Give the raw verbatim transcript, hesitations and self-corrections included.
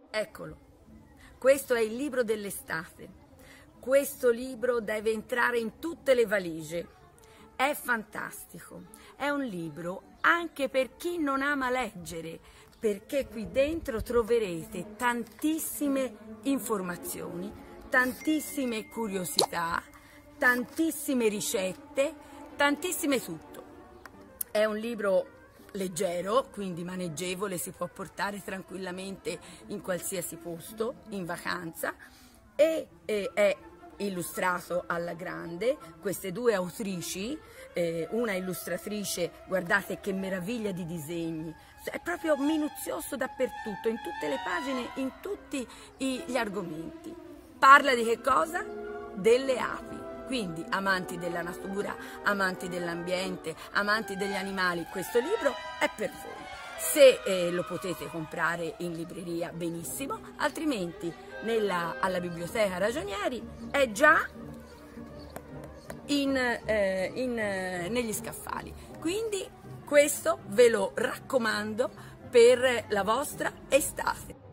Eccolo, questo è il libro dell'estate. Questo libro deve entrare in tutte le valigie. È fantastico, è un libro anche per chi non ama leggere, perché qui dentro troverete tantissime informazioni, tantissime curiosità, tantissime ricette, tantissime tutto. È un libro leggero, quindi maneggevole, si può portare tranquillamente in qualsiasi posto, in vacanza, e eh, è illustrato alla grande. Queste due autrici, eh, una illustratrice, guardate che meraviglia di disegni, è proprio minuzioso dappertutto, in tutte le pagine, in tutti gli argomenti. Parla di che cosa? Delle api. Quindi amanti della natura, amanti dell'ambiente, amanti degli animali, questo libro è per voi. Se eh, lo potete comprare in libreria, benissimo, altrimenti nella, alla biblioteca Ragionieri è già in, eh, in, eh, negli scaffali. Quindi questo ve lo raccomando per la vostra estate.